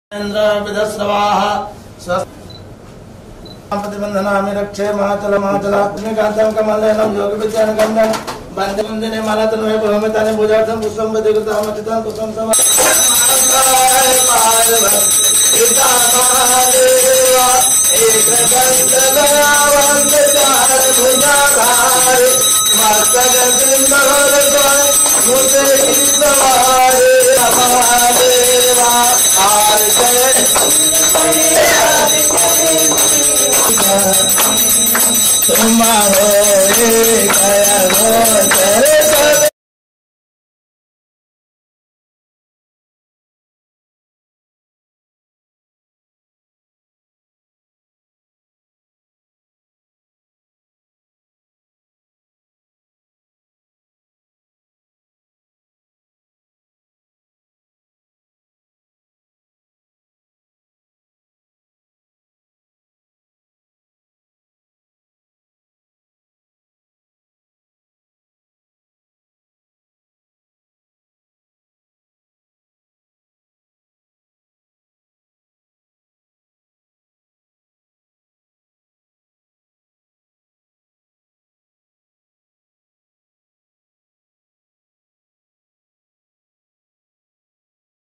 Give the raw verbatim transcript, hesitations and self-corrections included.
प्रतिबंधनामि रक्षे मातल मातलात्मिकान्तं कमलेनं योग विद्यान गंधं वन्दे वन्दने मालातनुवे भूमितानि पूजार्थं पुष्पं वदिकृतामचितं पुष्पं सम पिता महादेवा एकदन्तदयावन्तचार भुजाधार मस्तकसिंहधर मुझे सवारे महादेवा आर्जय तुम हो गया